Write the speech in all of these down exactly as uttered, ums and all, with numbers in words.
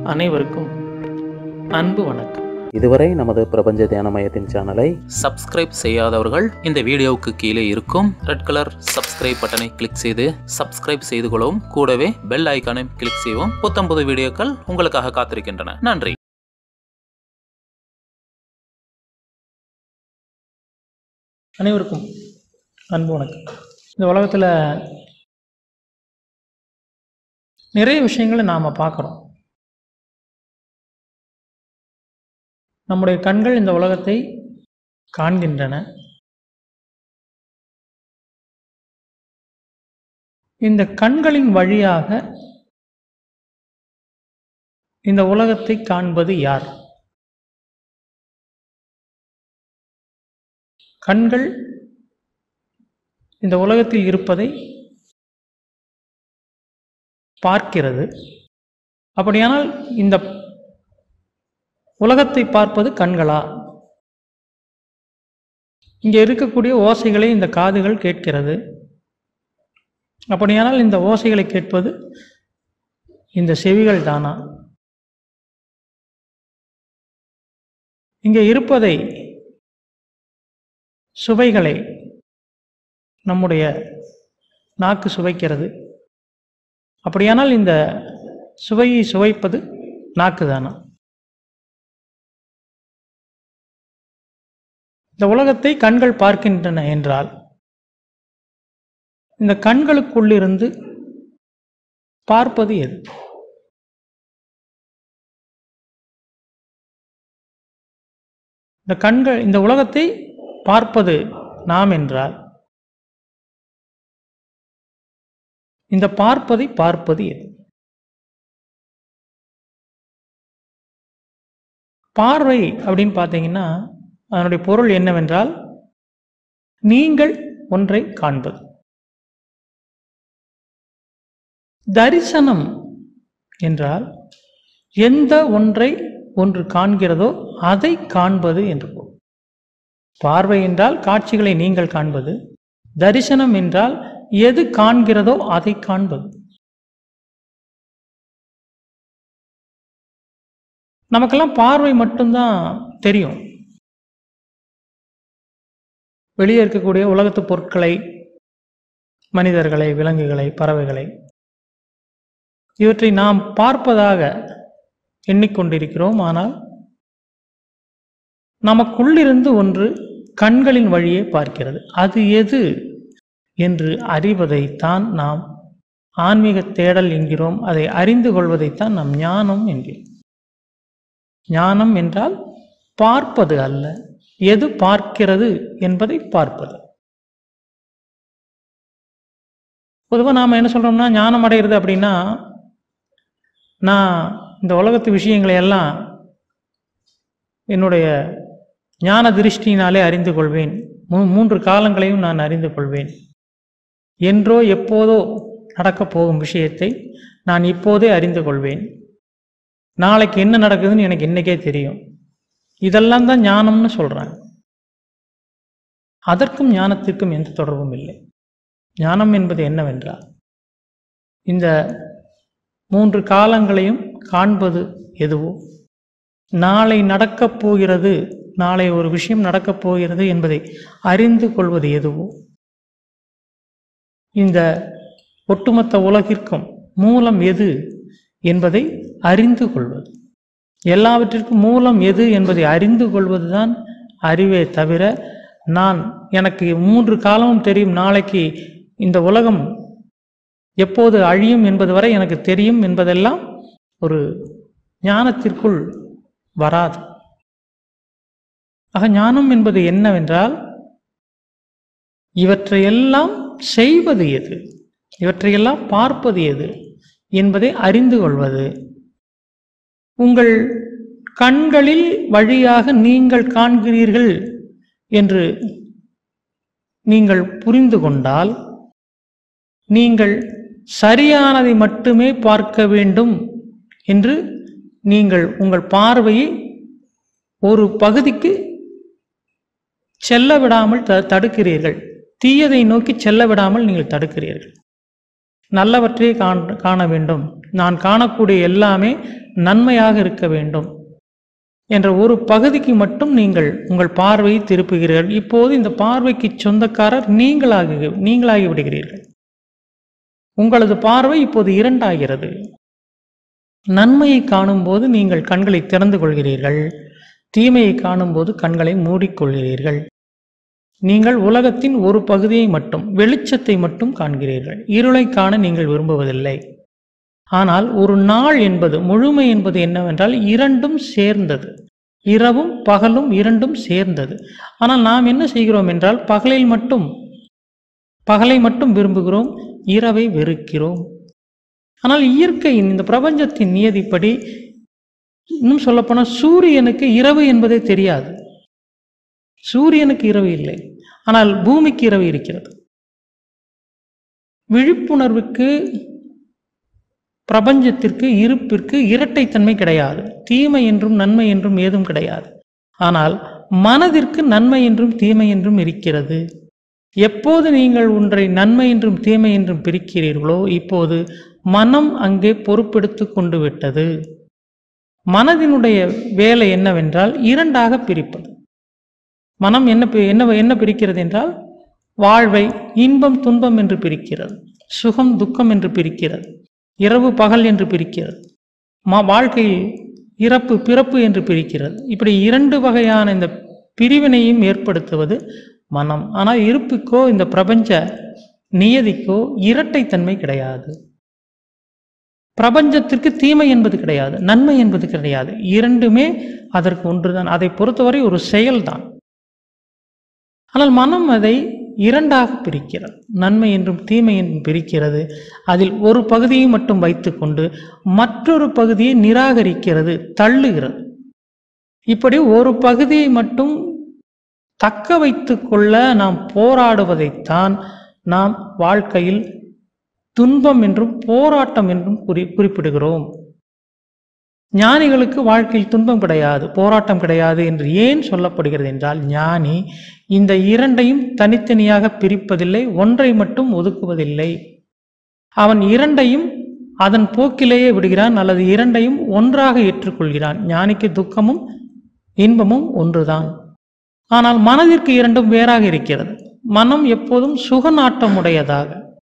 அனைவருக்கும் அன்பு வணக்கம். இதுவரை நமது பிரபஞ்ச தியான மையத்தின் சேனலை சப்ஸ்கிரைப் செய்யாதவர்கள் இந்த வீடியோவுக்கு கீழே இருக்கும் ரெட் கலர் சப்ஸ்கிரைப் பட்டனை கிளிக் செய்து சப்ஸ்கிரைப் செய்து கொள்ளவும், கூடவே பெல் ஐக்கானை கிளிக் செய்யவும். புத்தம்பது வீடியோக்கள் உங்களுக்காக காத்திருக்கின்றன. நன்றி. அனைவருக்கும் அன்பு வணக்கம். இந்த உலகத்தில் நிறைய விஷயங்களை நாம் பார்க்குறோம். நம்முடைய கண்கள் இந்த உலகத்தை காண்கின்றன. இந்த கண்களின் வழியாக இந்த உலகத்தை காண்பது யார்? கண்கள் இந்த உலகத்தில் இருப்பதை பார்க்கிறது. அப்படியானால் இந்த உலகத்தை பார்ப்பது கண்களா? இங்கே இருக்கக்கூடிய ஓசைகளை இந்த காதுகள் கேட்கிறது. அப்படியானால் இந்த ஓசைகளை கேட்பது இந்த செவிகள் தானா? இங்கே இருப்பதை சுவைகளை நம்முடைய நாக்கு சுவைக்கிறது. அப்படியானால் இந்த சுவையை சுவைப்பது நாக்கு தானா? இந்த உலகத்தை கண்கள் பார்க்கின்றன என்றால் இந்த கண்களுக்குள்ளிருந்து பார்ப்பது எது? இந்த கண்கள் இந்த உலகத்தை பார்ப்பது நாம் என்றால் இந்த பார்ப்பதை பார்ப்பது எது? பார்வை அப்படின்னு பார்த்தீங்கன்னா அதனுடைய பொருள் என்னவென்றால் நீங்கள் ஒன்றை காண்பது. தரிசனம் என்றால் எந்த ஒன்றை ஒன்று காண்கிறதோ அதை காண்பது என்று பொருள். பார்வை என்றால் காட்சிகளை நீங்கள் காண்பது. தரிசனம் என்றால் எது காண்கிறதோ அதை காண்பது. நமக்கெல்லாம் பார்வை மட்டும்தான் தெரியும். வெளியே இருக்கக்கூடிய உலகத்து பொருட்களை, மனிதர்களை, விலங்குகளை, பறவைகளை, இவற்றை நாம் பார்ப்பதாக எண்ணிக்கொண்டிருக்கிறோம். ஆனால் நமக்குள்ளிருந்து ஒன்று கண்களின் வழியே பார்க்கிறது. அது எது என்று அறிவதைத்தான் நாம் ஆன்மீக தேடல் என்கிறோம். அதை அறிந்து கொள்வதைத்தான் நாம் ஞானம் என்கிறோம். ஞானம் என்றால் பார்ப்பது அல்ல, எது பார்க்கிறது என்பதை பார்ப்பது. பொதுவாக நாம் என்ன சொல்றோம்னா, ஞானம் அடைகிறது அப்படின்னா நான் இந்த உலகத்து விஷயங்களை எல்லாம் என்னுடைய ஞான திருஷ்டியினாலே அறிந்து கொள்வேன், மூன்று காலங்களையும் நான் அறிந்து கொள்வேன், என்றோ எப்போதோ நடக்கப் போகும் விஷயத்தை நான் இப்போதே அறிந்து கொள்வேன், நாளைக்கு என்ன நடக்குதுன்னு எனக்கு இன்னைக்கே தெரியும், இதெல்லாம் தான் ஞானம்னு சொல்றாங்க. அதற்கும் ஞானத்திற்கும் எந்த தொடர்பும் இல்லை. ஞானம் என்பது என்னவென்றால் இந்த மூன்று காலங்களையும் காண்பது எதுவோ, நாளை நடக்கப் போகிறது, நாளை ஒரு விஷயம் நடக்கப் போகிறது என்பதை அறிந்து கொள்வது எதுவோ, இந்த ஒட்டுமொத்த உலகிற்கும் மூலம் எது என்பதை அறிந்து கொள்வது. எல்லாவற்றிற்கும் மூலம் எது என்பதை அறிந்து கொள்வதுதான் அறிவே தவிர, நான் எனக்கு மூன்று காலமும் தெரியும், நாளைக்கு இந்த உலகம் எப்போது அழியும் என்பது வரை எனக்கு தெரியும் என்பதெல்லாம் ஒரு ஞானத்திற்குள் வராது. ஆக ஞானம் என்பது என்னவென்றால் இவற்றையெல்லாம் செய்வது எது, இவற்றையெல்லாம் பார்ப்பது எது என்பதை அறிந்து கொள்வது. உங்கள் கண்களில் வழியாக நீங்கள் காண்கிறீர்கள் என்று நீங்கள் புரிந்து கொண்டால் நீங்கள் சரியானதை மட்டுமே பார்க்க வேண்டும் என்று நீங்கள் உங்கள் பார்வையை ஒரு பகுதிக்கு செல்ல விடாமல் தடுக்கிறீர்கள். தீயதை நோக்கி செல்ல விடாமல் நீங்கள் தடுக்கிறீர்கள். நல்லவற்றை காண வேண்டும். நான் காணக்கூடிய எல்லாமே நன்மையாக இருக்க வேண்டும் என்ற ஒரு பகுதிக்கு மட்டும் நீங்கள் உங்கள் பார்வையை திருப்புகிறீர்கள். இப்போது இந்த பார்வைக்கு சொந்தக்காரர் நீங்களாகி நீங்களாகி விடுகிறீர்கள். உங்களது பார்வை இப்போது இரண்டாகிறது. நன்மையை காணும்போது நீங்கள் கண்களை திறந்து கொள்கிறீர்கள், தீமையை காணும்போது கண்களை மூடிக்கொள்கிறீர்கள். நீங்கள் உலகத்தின் ஒரு பகுதியை மட்டும், வெளிச்சத்தை மட்டும் காண்கிறீர்கள். இருளை காண நீங்கள் விரும்புவதில்லை. ஆனால் ஒரு நாள் என்பது, முழுமை என்பது என்னவென்றால் இரண்டும் சேர்ந்தது. இரவும் பகலும் இரண்டும் சேர்ந்தது. ஆனால் நாம் என்ன செய்கிறோம் என்றால் பகலில் மட்டும் பகலை மட்டும் விரும்புகிறோம், இரவை வெறுக்கிறோம். ஆனால் இயற்கையின் இந்த பிரபஞ்சத்தின் நியதிப்படி, இன்னும் சொல்லப்போனால் சூரியனுக்கு இரவு என்பதே தெரியாது. சூரியனுக்கு இரவு இல்லை, ஆனால் பூமிக்கு இரவு இருக்கிறது. விழிப்புணர்வுக்கு, பிரபஞ்சத்திற்கு, இருப்பிற்கு இரட்டைத்தன்மை கிடையாது. தீமை என்றும் நன்மை என்றும் ஏதும் கிடையாது. ஆனால் மனதிற்கு நன்மை என்றும் தீமை என்றும் இருக்கிறது. எப்போது நீங்கள் ஒன்றை நன்மை என்றும் தீமை என்றும் பிரிக்கிறீர்களோ இப்போது மனம் அங்கே பொறுப்பெடுத்து கொண்டு விட்டது. மனதினுடைய வேலை என்னவென்றால் இரண்டாக பிரிப்பது. மனம் என்ன என்ன என்ன பிரிக்கிறது என்றால் வாழ்வை இன்பம் துன்பம் என்று பிரிக்கிறது, சுகம் துக்கம் என்று பிரிக்கிறது, இரவு பகல் என்று பிரிக்கிறது, மா வாழ்க்கையில் இறப்பு பிறப்பு என்று பிரிக்கிறது. இப்படி இரண்டு வகையான இந்த பிரிவினையும் ஏற்படுத்துவது மனம். ஆனால் இருப்புக்கோ இந்த பிரபஞ்ச நியதிக்கோ இரட்டைத்தன்மை கிடையாது. பிரபஞ்சத்திற்கு தீமை என்பது கிடையாது, நன்மை என்பது கிடையாது. இரண்டுமே அதற்கு ஒன்றுதான். அதை பொறுத்தவரை ஒரு செயல்தான். ஆனால் மனம் அதை இரண்டாக பிரிக்கிறது, நன்மை என்றும் தீமை என்றும் பிரிக்கிறது. அதில் ஒரு பகுதியை மட்டும் வைத்துக்கொண்டு மற்றொரு பகுதியை நிராகரிக்கிறது, தள்ளுகிறது. இப்படி ஒரு பகுதியை மட்டும் தக்க வைத்து கொள்ள நாம் போராடுவதைத்தான் நாம் வாழ்க்கையில் துன்பம் என்றும் போராட்டம் என்றும் குறி குறிப்பிடுகிறோம். ஞானிகளுக்கு வாழ்க்கையில் துன்பம் கிடையாது, போராட்டம் கிடையாது என்று ஏன் சொல்லப்படுகிறது என்றால், ஞானி இந்த இரண்டையும் தனித்தனியாக பிரிப்பதில்லை, ஒன்றை மட்டும் ஒதுக்குவதில்லை. அவன் இரண்டையும் அதன் போக்கிலேயே விடுகிறான், அல்லது இரண்டையும் ஒன்றாக ஏற்றுக்கொள்கிறான். ஞானிக்கு துக்கமும் இன்பமும் ஒன்றுதான். ஆனால் மனதிற்கு இரண்டும் வேறாக இருக்கிறது. மனம் எப்போதும் சுகநாட்டம் உடையதாக,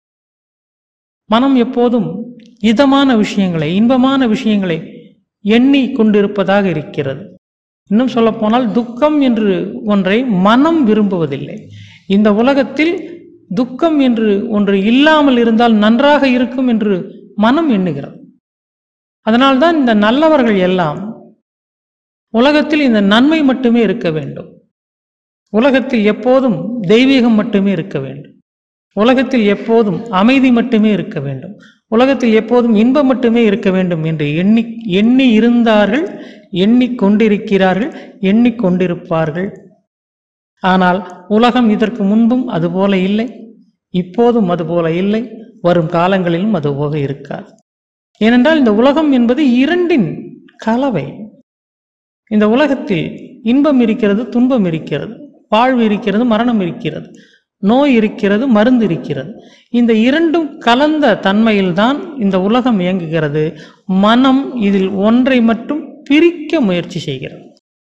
மனம் எப்போதும் இதமான விஷயங்களை, இன்பமான விஷயங்களை எண்ணி கொண்டிருப்பதாக இருக்கிறது. இன்னும் சொல்ல போனால் துக்கம் என்று ஒன்றை மனம் விரும்புவதில்லை. இந்த உலகத்தில் துக்கம் என்று ஒன்று இல்லாமல் இருந்தால் நன்றாக இருக்கும் என்று மனம் எண்ணுகிறது. அதனால்தான் இந்த நல்லவர்கள் எல்லாம் உலகத்தில் இந்த நன்மை மட்டுமே இருக்க வேண்டும், உலகத்தில் எப்போதும் தெய்வீகம் மட்டுமே இருக்க வேண்டும், உலகத்தில் எப்போதும் அமைதி மட்டுமே இருக்க வேண்டும், உலகத்தில் எப்போதும் இன்பம் மட்டுமே இருக்க வேண்டும் என்று எண்ணி எண்ணி இருந்தார்கள், எண்ணிக்கொண்டிருக்கிறார்கள், எண்ணிக்கொண்டிருப்பார்கள். ஆனால் உலகம் இதற்கு முன்பும் அதுபோல இல்லை, இப்போதும் அதுபோல இல்லை, வரும் காலங்களிலும் அதுபோல இருக்காது. ஏனென்றால் இந்த உலகம் என்பது இரண்டின் கலவை. இந்த உலகத்தில் இன்பம் இருக்கிறது, துன்பம் இருக்கிறது, வாழ்வு இருக்கிறது, மரணம் இருக்கிறது, நோய் இருக்கிறது, மருந்து இருக்கிறது. இந்த இரண்டும் கலந்த தன்மையில்தான் இந்த உலகம் இயங்குகிறது. மனம் இதில் ஒன்றை மட்டும் பிரிக்க முயற்சி செய்கிறது.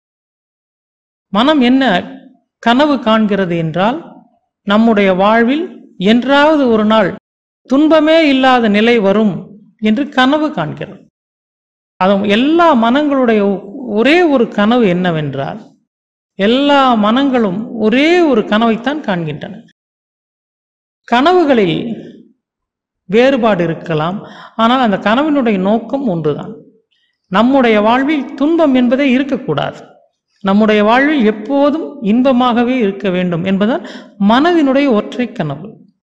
மனம் என்ன கனவு காண்கிறது என்றால், நம்முடைய வாழ்வில் என்றாவது ஒரு நாள் துன்பமே இல்லாத நிலை வரும் என்று கனவு காண்கிறது. அது எல்லா மனங்களுடைய ஒரே ஒரு கனவு என்னவென்றால், எல்லா மனங்களும் ஒரே ஒரு கனவைத்தான் காண்கின்றன. கனவுகளில் வேறுபாடு இருக்கலாம், ஆனால் அந்த கனவினுடைய நோக்கம் ஒன்றுதான். நம்முடைய வாழ்வில் துன்பம் என்பதே இருக்கக்கூடாது, நம்முடைய வாழ்வில் எப்போதும் இன்பமாகவே இருக்க வேண்டும் என்பதால் மனதினுடைய ஒற்றை கனவு.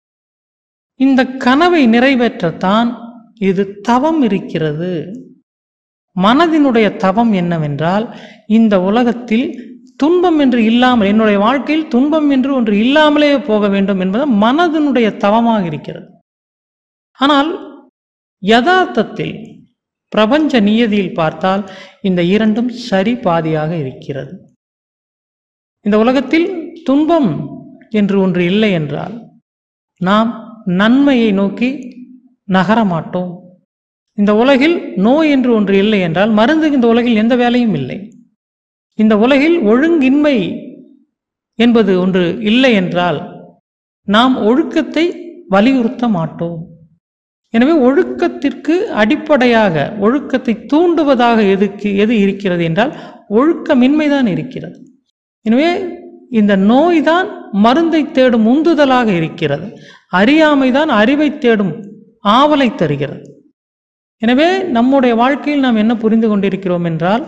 இந்த கனவை நிறைவேற்றத்தான் இது தவம் இருக்கிறது. மனதினுடைய தவம் என்னவென்றால், இந்த உலகத்தில் துன்பம் என்று இல்லாமல், என்னுடைய வாழ்க்கையில் துன்பம் என்று ஒன்று இல்லாமலே போக வேண்டும் என்பது மனதினுடைய தவமாக இருக்கிறது. ஆனால் யதார்த்தத்தில் பிரபஞ்ச நியதியில் பார்த்தால் இந்த இரண்டும் சரி பாதியாக இருக்கிறது. இந்த உலகத்தில் துன்பம் என்று ஒன்று இல்லை என்றால் நாம் நன்மையை நோக்கி நகர மாட்டோம். இந்த உலகில் நோய் என்று ஒன்று இல்லை என்றால் மருந்து இந்த உலகில் எந்த வேலையும் இல்லை. இந்த உலகில் ஒழுங்கின்மை என்பது ஒன்று இல்லை என்றால் நாம் ஒழுக்கத்தை வலியுறுத்த மாட்டோம். எனவே ஒழுக்கத்திற்கு அடிப்படையாக ஒழுக்கத்தை தூண்டுவதாக எதுக்கு எது இருக்கிறது என்றால் ஒழுக்கமின்மைதான் இருக்கிறது. எனவே இந்த நோய்தான் மருந்தை தேடும் உந்துதலாக இருக்கிறது. அறியாமைதான் அறிவை தேடும் ஆவலை தருகிறது. எனவே நம்முடைய வாழ்க்கையில் நாம் என்ன புரிந்து கொண்டிருக்கிறோம் என்றால்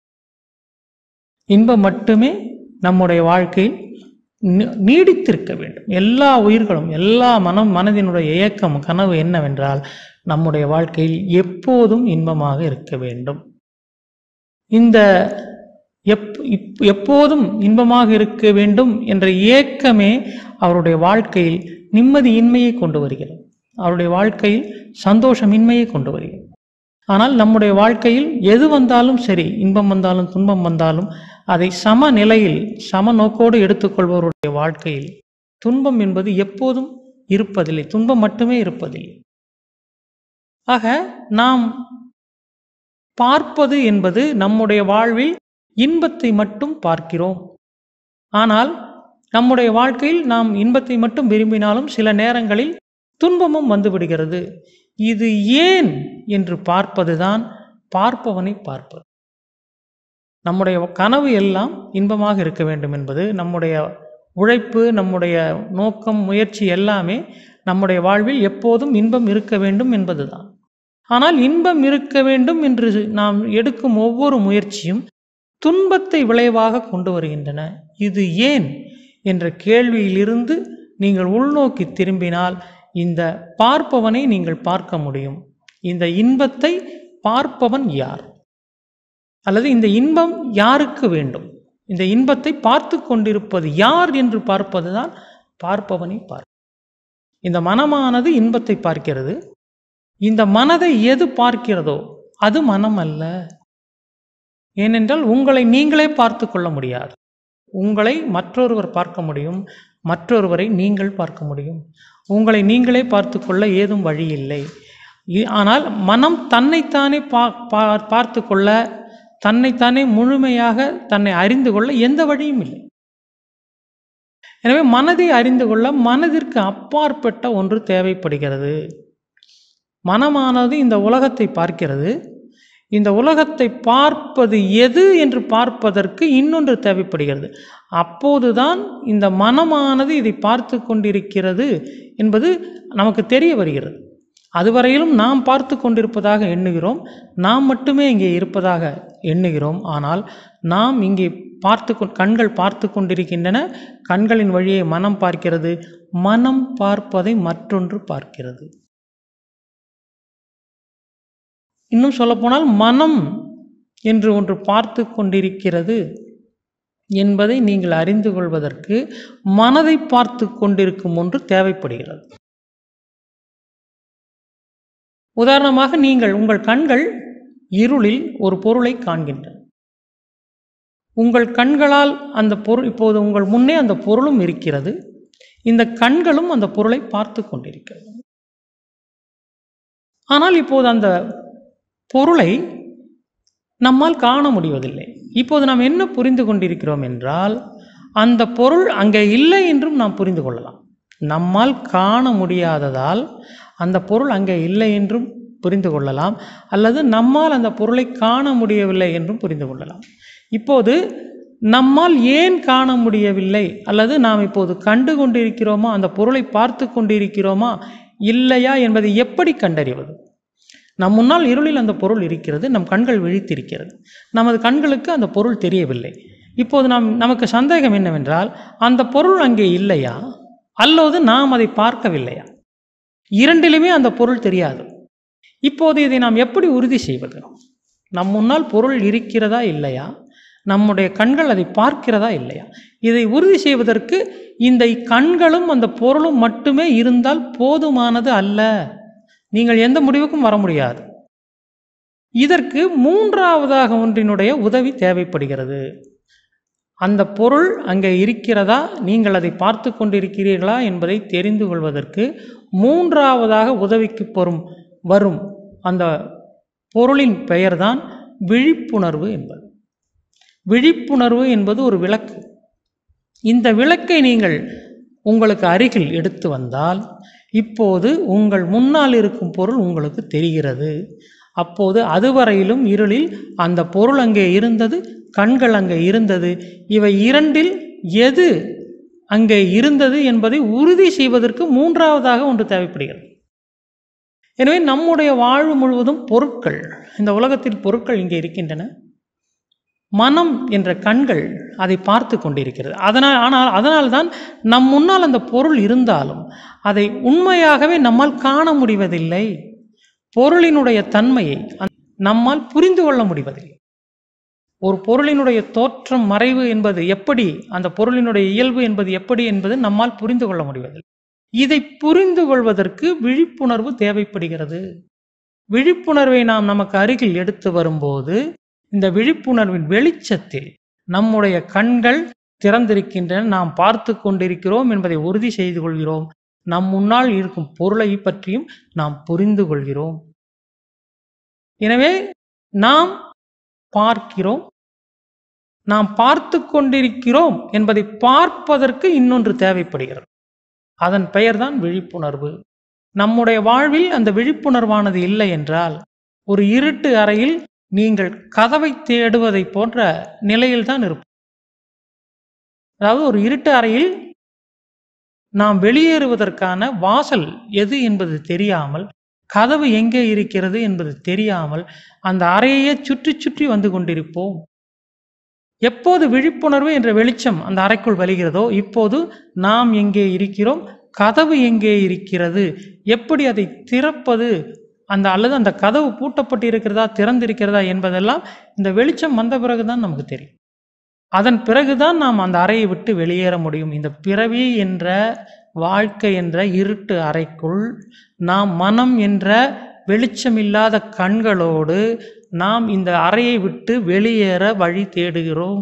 இன்பம் மட்டுமே நம்முடைய வாழ்க்கையில் நீடித்திருக்க வேண்டும். எல்லா உயிர்களும் எல்லா மனம் மனதினுடைய இயக்கம் கனவு என்னவென்றால் நம்முடைய வாழ்க்கையில் எப்போதும் இன்பமாக இருக்க வேண்டும். இந்த எப் எப்போதும் இன்பமாக இருக்க வேண்டும் என்ற ஏக்கமே அவருடைய வாழ்க்கையில் நிம்மதியின்மையை கொண்டு வருகிறது. அவருடைய வாழ்க்கையில் சந்தோஷமின்மையை கொண்டு வருகிறது. ஆனால் நம்முடைய வாழ்க்கையில் எது வந்தாலும் சரி, இன்பம் வந்தாலும் துன்பம் வந்தாலும் அதை சம நிலையில் சம நோக்கோடு எடுத்துக்கொள்பவருடைய வாழ்க்கையில் துன்பம் என்பது எப்போதும் இருப்பதில்லை, துன்பம் மட்டுமே இருப்பதில்லை. ஆக நாம் பார்ப்பது என்பது நம்முடைய வாழ்வில் இன்பத்தை மட்டும் பார்க்கிறோம். ஆனால் நம்முடைய வாழ்க்கையில் நாம் இன்பத்தை மட்டும் விரும்பினாலும் சில நேரங்களில் துன்பமும் வந்து விடுகிறது. இது ஏன் என்று பார்ப்பதுதான் பார்ப்பவனை பார்ப்பது. நம்முடைய கனவு எல்லாம் இன்பமாக இருக்க வேண்டும் என்பது நம்முடைய உழைப்பு, நம்முடைய நோக்கம், முயற்சி எல்லாமே நம்முடைய வாழ்வில் எப்போதும் இன்பம் இருக்க வேண்டும் என்பதுதான். ஆனால் இன்பம் இருக்க வேண்டும் என்று நாம் எடுக்கும் ஒவ்வொரு முயற்சியும் துன்பத்தை விளைவாக கொண்டு வருகின்றன. இது ஏன் என்ற கேள்வியிலிருந்து நீங்கள் உள்நோக்கி திரும்பினால் இந்த பார்ப்பவனை நீங்கள் பார்க்க முடியும். இந்த இன்பத்தை பார்ப்பவன் யார், அல்லது இந்த இன்பம் யாருக்கு வேண்டும், இந்த இன்பத்தை பார்த்து கொண்டிருப்பது யார் என்று பார்ப்பதுதான் பார்ப்பவனை பார்ப்பது. இந்த மனமானது இன்பத்தை பார்க்கிறது. இந்த மனதை எது பார்க்கிறதோ அது மனம் அல்ல. ஏனென்றால் உங்களை நீங்களே பார்த்து கொள்ள முடியாது. உங்களை மற்றொருவர் பார்க்க முடியும், மற்றொருவரை நீங்கள் பார்க்க முடியும். உங்களை நீங்களே பார்த்து கொள்ள ஏதும் வழி இல்லை. ஆனால் மனம் தன்னைத்தானே பா பார்த்து கொள்ள, தன்னைத்தானே முழுமையாக தன்னை அறிந்து கொள்ள எந்த வழியும் இல்லை. எனவே மனதை அறிந்து கொள்ள மனதிற்கு அப்பாற்பட்ட ஒன்று தேவைப்படுகிறது. மனமானது இந்த உலகத்தை பார்க்கிறது. இந்த உலகத்தை பார்ப்பது எது என்று பார்ப்பதற்கு இன்னொன்று தேவைப்படுகிறது. அப்போதுதான் இந்த மனமானது இதை பார்த்து கொண்டிருக்கிறது என்பது நமக்கு தெரிய வருகிறது. அதுவரையிலும் நாம் பார்த்து கொண்டிருப்பதாக எண்ணுகிறோம், நாம் மட்டுமே இங்கே இருப்பதாக எண்ணுகிறோம். ஆனால் நாம் இங்கே பார்த்து கண்கள் பார்த்து கொண்டிருக்கின்றன. கண்களின் வழியே மனம் பார்க்கிறது. மனம் பார்ப்பதை மற்றொன்று பார்க்கிறது. இன்னும் சொல்லப்போனால் மனம் என்று ஒன்று பார்த்து கொண்டிருக்கிறது என்பதை நீங்கள் அறிந்து கொள்வதற்கு மனதை பார்த்து கொண்டிருக்கும் ஒன்று தேவைப்படுகிறது. உதாரணமாக நீங்கள் உங்கள் கண்கள் இருளில் ஒரு பொருளை காண்கின்றன. உங்கள் கண்களால் அந்த பொருள் இப்போது உங்கள் முன்னே அந்த பொருளும் இருக்கிறது. இந்த கண்களும் அந்த பொருளை பார்த்து கொண்டிருக்கிறது. ஆனால் இப்போது அந்த பொருளை நம்மால் காண முடிவதில்லை. இப்போது நாம் என்ன புரிந்து கொண்டிருக்கிறோம் என்றால் அந்த பொருள் அங்கே இல்லை என்றும் நாம் புரிந்து கொள்ளலாம். நம்மால் காண முடியாததால் அந்த பொருள் அங்கே இல்லை என்றும் புரிந்து கொள்ளலாம், அல்லது நம்மால் அந்த பொருளை காண முடியவில்லை என்றும் புரிந்து கொள்ளலாம். இப்போது நம்மால் ஏன் காண முடியவில்லை, அல்லது நாம் இப்போது கண்டு கொண்டிருக்கிறோமா, அந்த பொருளை பார்த்து கொண்டிருக்கிறோமா இல்லையா என்பதை எப்படி கண்டறிவது? நம் முன்னால் இருளில் அந்த பொருள் இருக்கிறது, நம் கண்கள் விழித்திருக்கிறது, நமது கண்களுக்கு அந்த பொருள் தெரியவில்லை. இப்போது நாம் நமக்கு சந்தேகம் என்னவென்றால் அந்த பொருள் அங்கே இல்லையா அல்லது நாம் அதை பார்க்கவில்லையா? இரண்டிலுமே அந்த பொருள் தெரியாது. இப்போது இதை நாம் எப்படி உறுதி செய்வது? நம் முன்னால் பொருள் இருக்கிறதா இல்லையா, நம்முடைய கண்கள் அதை பார்க்கிறதா இல்லையா? இதை உறுதி செய்வதற்கு இந்த கண்களும் அந்த பொருளும் மட்டுமே இருந்தால் போதுமானது அல்ல. நீங்கள் எந்த முடிவுக்கும் வர முடியாது. இதற்கு மூன்றாவதாக ஒன்றினுடைய உதவி தேவைப்படுகிறது. அந்த பொருள் அங்கே இருக்கிறதா, நீங்கள் அதை பார்த்து கொண்டிருக்கிறீர்களா என்பதை தெரிந்து கொள்வதற்கு மூன்றாவதாக உதவிக்கு பொறும் வரும் அந்த பொருளின் பெயர்தான் விழிப்புணர்வு என்பது. விழிப்புணர்வு என்பது ஒரு விளக்கு. இந்த விளக்கை நீங்கள் உங்களுக்கு அருகில் எடுத்து வந்தால் இப்போது உங்கள் முன்னால் இருக்கும் பொருள் உங்களுக்கு தெரிகிறது. அப்போது அதுவரையிலும் இருளில் அந்த பொருள் அங்கே இருந்தது, கண்கள் அங்கே இருந்தது. இவை இரண்டில் எது அங்கே இருந்தது என்பதை உறுதி செய்வதற்கு மூன்றாவதாக ஒன்று தேவைப்படுகிறது. எனவே நம்முடைய வாழ்வு முழுவதும் பொருட்கள், இந்த உலகத்தில் பொருட்கள் இங்கே இருக்கின்றன. மனம் என்ற கண்கள் அதை பார்த்து கொண்டிருக்கிறது. அதனால் ஆனால் அதனால்தான் நம் முன்னால் அந்த பொருள் இருந்தாலும் அதை உண்மையாகவே நம்மால் காண முடிவதில்லை. பொருளினுடைய தன்மையை நம்மால் புரிந்து கொள்ள முடிவதில்லை. ஒரு பொருளினுடைய தோற்றம் மறைவு என்பது எப்படி, அந்த பொருளினுடைய இயல்பு என்பது எப்படி என்பது நம்மால் புரிந்து கொள்ள முடிவதில்லை. இதை புரிந்து கொள்வதற்கு விழிப்புணர்வு தேவைப்படுகிறது. விழிப்புணர்வை நாம் நமக்கு அருகில் எடுத்து வரும்போது இந்த விழிப்புணர்வின் வெளிச்சத்தில் நம்முடைய கண்கள் திறந்திருக்கின்றன, நாம் பார்த்து கொண்டிருக்கிறோம் என்பதை உறுதி செய்து கொள்கிறோம். நம் முன்னால் இருக்கும் பொருளை பற்றியும் நாம் புரிந்து கொள்கிறோம். எனவே நாம் பார்க்கிறோம், நாம் பார்த்து கொண்டிருக்கிறோம் என்பதை பார்ப்பதற்கு இன்னொன்று தேவைப்படுகிறது. அதன் பெயர்தான் விழிப்புணர்வு. நம்முடைய வாழ்வில் அந்த விழிப்புணர்வானது இல்லை என்றால் ஒரு இருட்டு அறையில் நீங்கள் கதவை தேடுவதை போன்ற நிலையில் தான் இருப்போம். அதாவது ஒரு இருட்டு அறையில் நாம் வெளியேறுவதற்கான வாசல் எது என்பது தெரியாமல், கதவு எங்கே இருக்கிறது என்பது தெரியாமல் அந்த அறையையே சுற்றி சுற்றி வந்து கொண்டிருப்போம். எப்போது விழிப்புணர்வு என்ற வெளிச்சம் அந்த அறைக்குள் வருகிறதோ இப்போது நாம் எங்கே இருக்கிறோம், கதவு எங்கே இருக்கிறது, எப்படி அதை திறப்பது, அந்த அல்லது அந்த கதவு பூட்டப்பட்டு இருக்கிறதா திறந்திருக்கிறதா என்பதெல்லாம் இந்த வெளிச்சம் வந்த பிறகுதான் நமக்கு தெரியும். அதன் பிறகுதான் நாம் அந்த அறையை விட்டு வெளியேற முடியும். இந்த பிறவி என்ற வாழ்க்கை என்ற இருட்டு அறைக்குள் நாம் மனம் என்ற வெளிச்சமில்லாத கண்களோடு நாம் இந்த அறையை விட்டு வெளியேற வழி தேடுகிறோம்.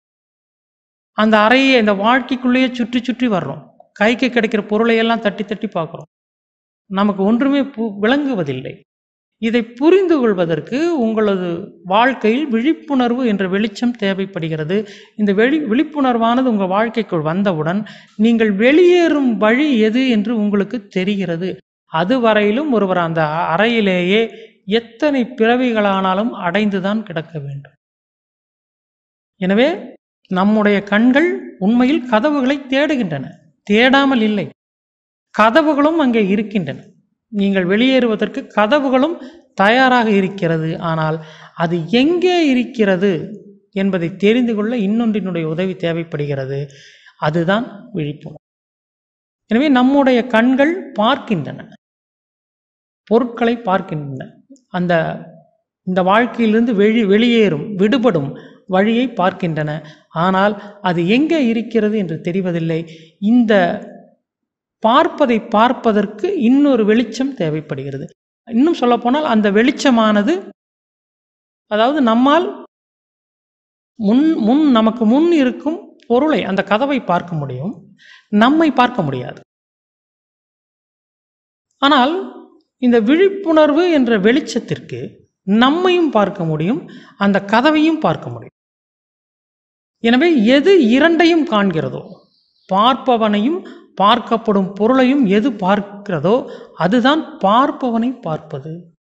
அந்த அறையை இந்த வாழ்க்கைக்குள்ளேயே சுற்றி சுற்றி வர்றோம். கைக்கு கிடைக்கிற பொருளை எல்லாம் தட்டி தட்டி பார்க்குறோம். நமக்கு ஒன்றுமே விளங்குவதில்லை. இதை புரிந்து கொள்வதற்கு உங்களது வாழ்க்கையில் விழிப்புணர்வு என்ற வெளிச்சம் தேவைப்படுகிறது. இந்த வெளி விழிப்புணர்வானது உங்கள் வாழ்க்கைக்குள் வந்தவுடன் நீங்கள் வெளியேறும் வழி எது என்று உங்களுக்கு தெரிகிறது. அதுவரையிலும் ஒருவர் அந்த அறையிலேயே எத்தனை பிறவிகளானாலும் அடைந்துதான் கிடக்க வேண்டும். எனவே நம்முடைய கண்கள் உண்மையில் கதவுகளை தேடுகின்றன, தேடாமல் இல்லை. கதவுகளும் அங்கே இருக்கின்றன. நீங்கள் வெளியேறுவதற்கு கதவுகளும் தயாராக இருக்கிறது. ஆனால் அது எங்கே இருக்கிறது என்பதை தெரிந்து கொள்ள இன்னொன்றினுடைய உதவி தேவைப்படுகிறது. அதுதான் விழிப்புணர்வு. எனவே நம்முடைய கண்கள் பார்க்கின்றன, பொருட்களை பார்க்கின்றன. அந்த இந்த வாழ்க்கையிலிருந்து வெளி வெளியேறும் விடுபடும் வழியை பார்க்கின்றன. ஆனால் அது எங்கே இருக்கிறது என்று தெரிவதில்லை. இந்த பார்ப்பதை பார்ப்பதற்கு இன்னொரு வெளிச்சம் தேவைப்படுகிறது. இன்னும் சொல்லப்போனால் அந்த வெளிச்சமானது, அதாவது நம்மால் முன் முன் நமக்கு முன் இருக்கும் பொருளை, அந்த கதவை பார்க்க முடியும், நம்மை பார்க்க முடியாது. ஆனால் இந்த விழிப்புணர்வு என்ற வெளிச்சத்திற்கு நம்மையும் பார்க்க முடியும், அந்த கதவையும் பார்க்க முடியும். எனவே எது இரண்டையும் காண்கிறதோ, பார்ப்பவனையும் பார்க்கப்படும் பொருளையும் எது பார்க்கிறதோ அதுதான் பார்ப்பவனை பார்ப்பது.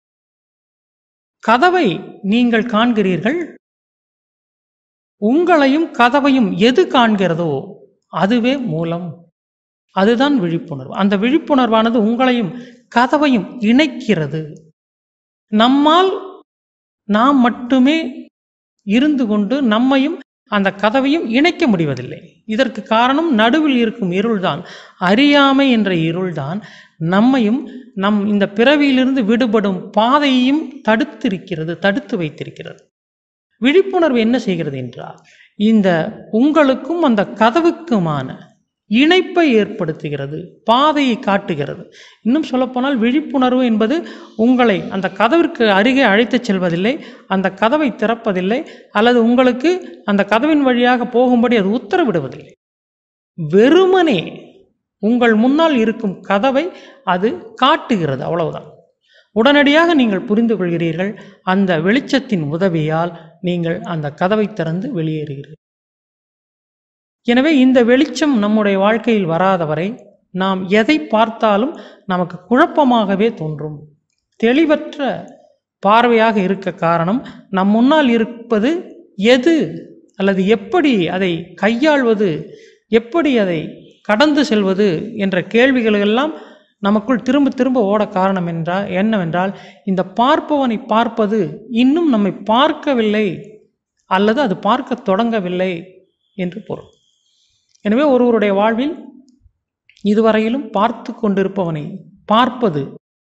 கதவை நீங்கள் காண்கிறீர்கள், உங்களையும் கதவையும் எது காண்கிறதோ அதுவே மூலம், அதுதான் விழிப்புணர்வு. அந்த விழிப்புணர்வானது உங்களையும் கதவையும் இணைக்கிறது. நம்மால் நாம் மட்டுமே இருந்து கொண்டு நம்மையும் அந்த கதவையும் இணைக்க முடிவதில்லை. இதற்கு காரணம் நடுவில் இருக்கும் இருள்தான். அறியாமை என்ற இருள்தான் நம்மையும் நம் இந்த பிறவியிலிருந்து விடுபடும் பாதையையும் தடுத்திருக்கிறது, தடுத்து வைத்திருக்கிறது. விழிப்புணர்வு என்ன செய்கிறது என்றால் இந்த உங்களுக்கும் அந்த கதவுக்குமான இணைப்பை ஏற்படுத்துகிறது, பாதையை காட்டுகிறது. இன்னும் சொல்லப்போனால் விழிப்புணர்வு என்பது உங்களை அந்த கதவிற்கு அருகே அழைத்துச் செல்வதில்லை, அந்த கதவை திறப்பதில்லை, அல்லது உங்களுக்கு அந்த கதவின் வழியாக போகும்படி அது உத்தரவிடுவதில்லை. வெறுமனே உங்கள் முன்னால் இருக்கும் கதவை அது காட்டுகிறது, அவ்வளவுதான். உடனடியாக நீங்கள் புரிந்து கொள்கிறீர்கள். அந்த வெளிச்சத்தின் உதவியால் நீங்கள் அந்த கதவை திறந்து வெளியேறுகிறீர்கள். எனவே இந்த வெளிச்சம் நம்முடைய வாழ்க்கையில் வராதவரை நாம் எதை பார்த்தாலும் நமக்கு குழப்பமாகவே தோன்றும். தெளிவற்ற பார்வையாக இருக்க காரணம் நம் முன்னால் இருப்பது எது அல்லது எப்படி அதை கையாள்வது, எப்படி அதை கடந்து செல்வது என்ற கேள்விகள் எல்லாம் நமக்குள் திரும்ப திரும்ப ஓட காரணம் என்றால் என்னவென்றால், இந்த பார்ப்பவனை பார்ப்பது இன்னும் நம்மை பார்க்கவில்லை அல்லது அது பார்க்க தொடங்கவில்லை என்று பொருள். எனவே ஒருவருடைய வாழ்வில் இதுவரையிலும் பார்த்து கொண்டிருப்பவனை பார்ப்பது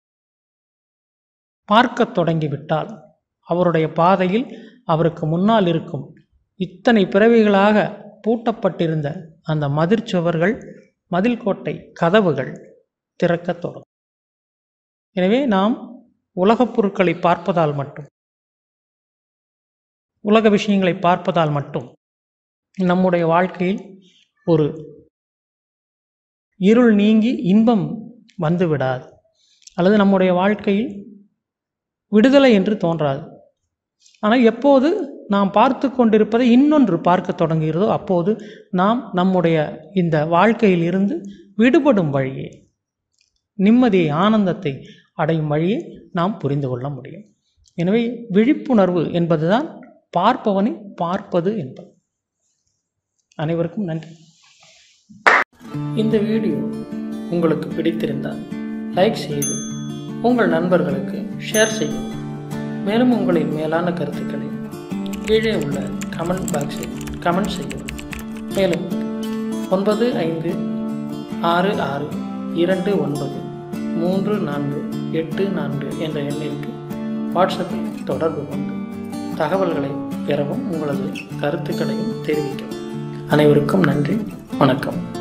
பார்க்க தொடங்கிவிட்டால் அவருடைய பாதையில் அவருக்கு முன்னால் இருக்கும் இத்தனை பிறவிகளாக பூட்டப்பட்டிருந்த அந்த மதிர்ச்சுவர்கள், மதில் கோட்டை கதவுகள் திறக்கத் தொடங்கும். எனவே நாம் உலகப் பொருட்களை பார்ப்பதால் மட்டும், உலக விஷயங்களை பார்ப்பதால் மட்டும் நம்முடைய வாழ்க்கையில் ஒரு இருள் நீங்கி இன்பம் வந்துவிடாது, அல்லது நம்முடைய வாழ்க்கையில் விடுதலை என்று தோன்றாது. ஆனால் எப்போது நாம் பார்த்து கொண்டிருப்பதை இன்னொன்று பார்க்க தொடங்குகிறதோ அப்போது நாம் நம்முடைய இந்த வாழ்க்கையில் இருந்து விடுபடும் வழியை, நிம்மதியை, ஆனந்தத்தை அடையும் வழியை நாம் புரிந்து கொள்ள முடியும். எனவே விழிப்புணர்வு என்பதுதான் பார்ப்பவனை பார்ப்பது என்பது. அனைவருக்கும் நன்றி. இந்த வீடியோ உங்களுக்கு பிடித்திருந்தால் லைக் செய்து உங்கள் நண்பர்களுக்கு ஷேர் செய்யவும். மேலும் உங்களின் மேலான கருத்துக்களை கீழே உள்ள கமெண்ட் பாக்ஸில் கமெண்ட் செய்யவும். மேலும் ஒன்பது ஐந்து ஆறு ஆறு இரண்டு ஒன்பது மூன்று நான்கு எட்டு நான்கு என்ற எண்ணிற்கு வாட்ஸ்அப்பில் தொடர்பு கொண்டு தகவல்களை பெறவும், உங்களது கருத்துக்களையும் தெரிவிக்கவும். அனைவருக்கும் நன்றி. வணக்கம்.